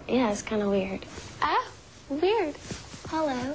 Yeah, it's kind of weird. Ah, weird. Hello.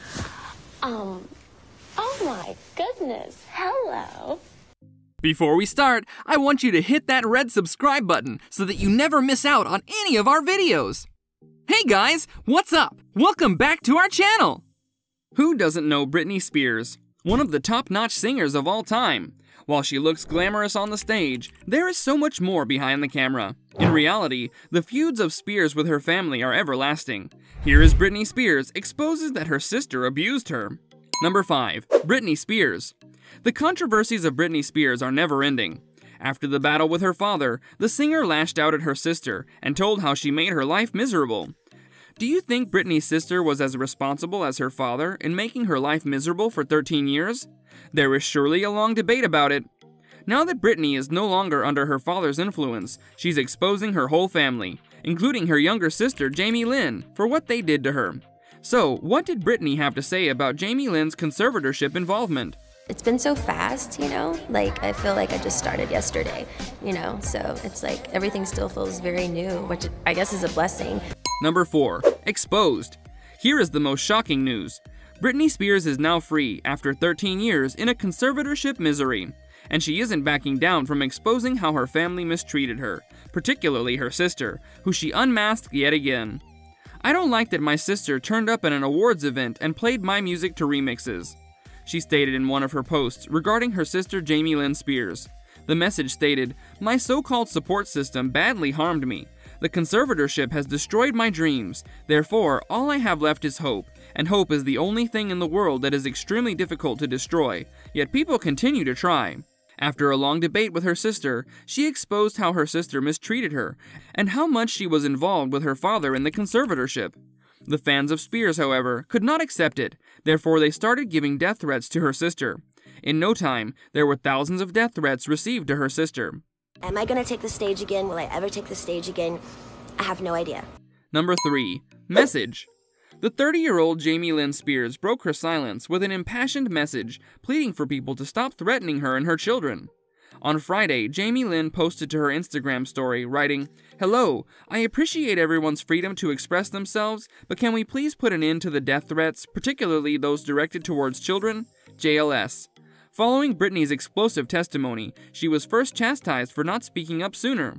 Oh my goodness. Hello. Before we start, I want you to hit that red subscribe button so that you never miss out on any of our videos. Hey guys, what's up? Welcome back to our channel. Who doesn't know Britney Spears? One of the top-notch singers of all time. While she looks glamorous on the stage, there is so much more behind the camera. In reality, the feuds of Spears with her family are everlasting. Here is Britney Spears exposes that her sister abused her. Number 5. Britney Spears. The controversies of Britney Spears are never-ending. After the battle with her father, the singer lashed out at her sister and told how she made her life miserable. Do you think Britney's sister was as responsible as her father in making her life miserable for 13 years? There is surely a long debate about it. Now that Britney is no longer under her father's influence, she's exposing her whole family, including her younger sister Jamie Lynn, for what they did to her. So, what did Britney have to say about Jamie Lynn's conservatorship involvement? It's been so fast, you know, like I feel like I just started yesterday, you know, so it's like everything still feels very new, which I guess is a blessing. Number 4. Exposed. Here is the most shocking news. Britney Spears is now free after 13 years in a conservatorship misery, and she isn't backing down from exposing how her family mistreated her, particularly her sister, who she unmasked yet again. I don't like that my sister turned up at an awards event and played my music to remixes, she stated in one of her posts regarding her sister Jamie Lynn Spears. The message stated, "My so-called support system badly harmed me. The conservatorship has destroyed my dreams. Therefore, all I have left is hope, and hope is the only thing in the world that is extremely difficult to destroy, yet people continue to try." After a long debate with her sister, she exposed how her sister mistreated her, and how much she was involved with her father in the conservatorship. The fans of Spears, however, could not accept it, therefore they started giving death threats to her sister. In no time, there were thousands of death threats received to her sister. Am I gonna take the stage again? Will I ever take the stage again? I have no idea. Number 3. Message. The 30-year-old Jamie Lynn Spears broke her silence with an impassioned message pleading for people to stop threatening her and her children. On Friday, Jamie Lynn posted to her Instagram story, writing, "Hello, I appreciate everyone's freedom to express themselves, but can we please put an end to the death threats, particularly those directed towards children? JLS." Following Britney's explosive testimony, she was first chastised for not speaking up sooner.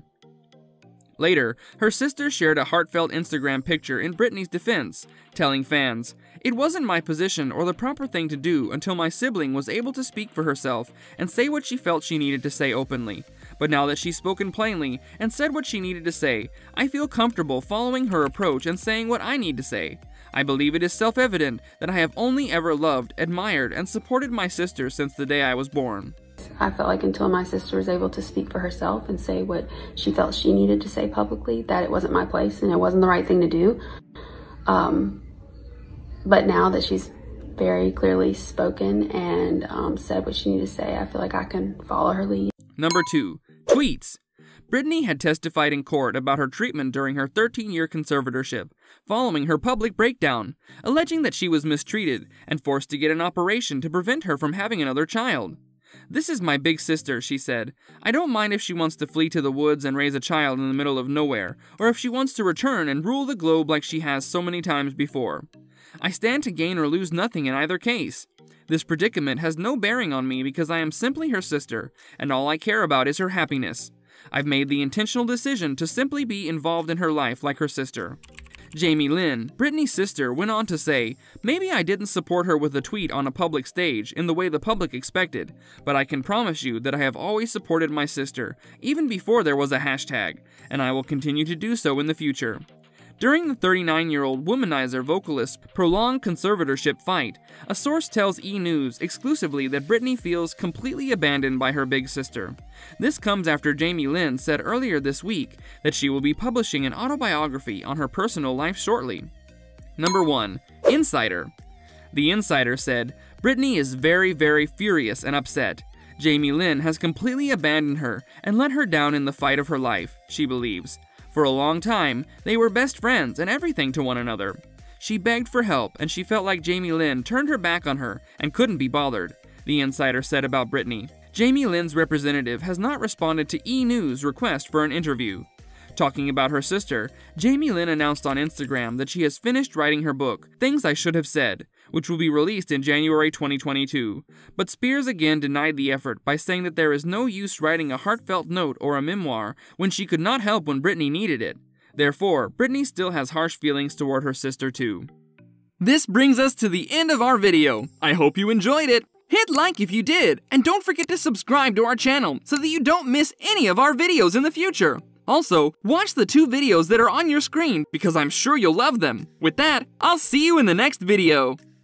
Later, her sister shared a heartfelt Instagram picture in Britney's defense, telling fans, "It wasn't my position or the proper thing to do until my sibling was able to speak for herself and say what she felt she needed to say openly. But now that she's spoken plainly and said what she needed to say, I feel comfortable following her approach and saying what I need to say. I believe it is self-evident that I have only ever loved, admired, and supported my sister since the day I was born." I felt like until my sister was able to speak for herself and say what she felt she needed to say publicly, that it wasn't my place and it wasn't the right thing to do. But now that she's very clearly spoken and said what she needed to say, I feel like I can follow her lead. Number 2. Tweets. Britney had testified in court about her treatment during her 13-year conservatorship, following her public breakdown, alleging that she was mistreated and forced to get an operation to prevent her from having another child. "This is my big sister," she said. "I don't mind if she wants to flee to the woods and raise a child in the middle of nowhere, or if she wants to return and rule the globe like she has so many times before. I stand to gain or lose nothing in either case. This predicament has no bearing on me because I am simply her sister, and all I care about is her happiness. I've made the intentional decision to simply be involved in her life like her sister." Jamie Lynn, Britney's sister, went on to say, "Maybe I didn't support her with a tweet on a public stage in the way the public expected, but I can promise you that I have always supported my sister, even before there was a hashtag, and I will continue to do so in the future." During the 39-year-old womanizer vocalist's prolonged conservatorship fight, a source tells E! News exclusively that Britney feels completely abandoned by her big sister. This comes after Jamie Lynn said earlier this week that she will be publishing an autobiography on her personal life shortly. Number 1. Insider. The Insider said, "Britney is very, very furious and upset. Jamie Lynn has completely abandoned her and let her down in the fight of her life, she believes. For a long time, they were best friends and everything to one another. She begged for help and she felt like Jamie Lynn turned her back on her and couldn't be bothered," the Insider said about Britney. Jamie Lynn's representative has not responded to E! News' request for an interview. Talking about her sister, Jamie Lynn announced on Instagram that she has finished writing her book, Things I Should Have Said, which will be released in January 2022. But Spears again denied the effort by saying that there is no use writing a heartfelt note or a memoir when she could not help when Britney needed it. Therefore, Britney still has harsh feelings toward her sister too. This brings us to the end of our video. I hope you enjoyed it. Hit like if you did, and don't forget to subscribe to our channel so that you don't miss any of our videos in the future. Also, watch the 2 videos that are on your screen because I'm sure you'll love them. With that, I'll see you in the next video.